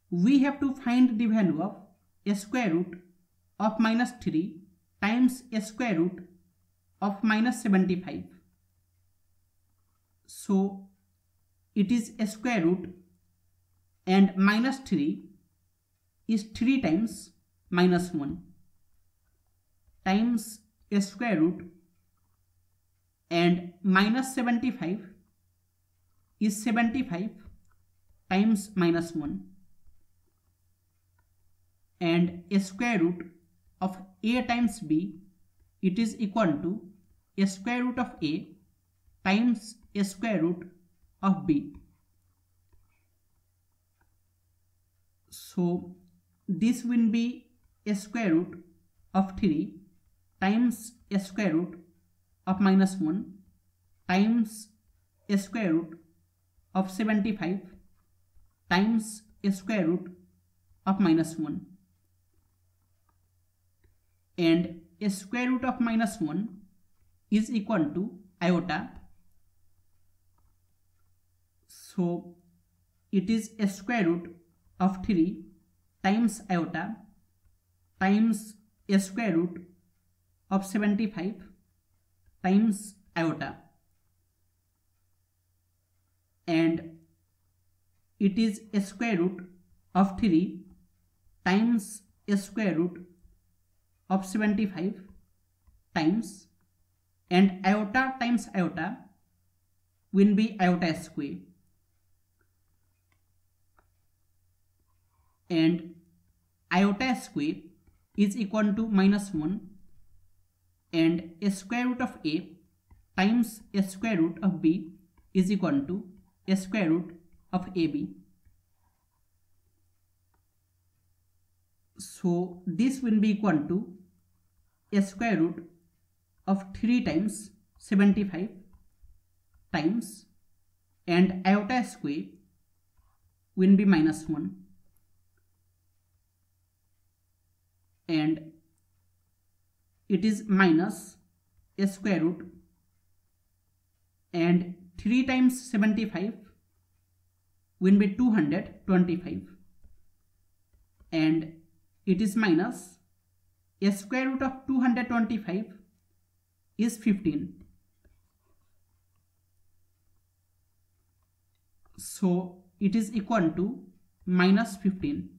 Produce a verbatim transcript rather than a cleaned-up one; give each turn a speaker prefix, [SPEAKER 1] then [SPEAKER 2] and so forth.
[SPEAKER 1] we have to find the value of a square root of minus three times a square root of minus seventy-five. So it is a square root, and minus three is three times minus one times a square root, and minus seventy-five is seventy-five times minus one, and a square root of a times b, it is equal to a square root of a times a square root of b. So this will be a square root of three times a square root of minus one times a square root of seventy-five times a square root of minus one, and a square root of minus one is equal to iota. So it is a square root of three times iota times a square root of seventy-five times iota, and it is a square root of three times a square root of seventy-five times, and iota times iota will be iota square, and iota square is equal to minus one, and a square root of a times a square root of b is equal to a square root of ab. So this will be equal to a square root of three times seventy-five times, and iota square will be minus one, and it is minus a square root, and three times seventy-five will be two hundred twenty-five, and it is minus a square root of two hundred twenty-five is fifteen. So it is equal to minus fifteen.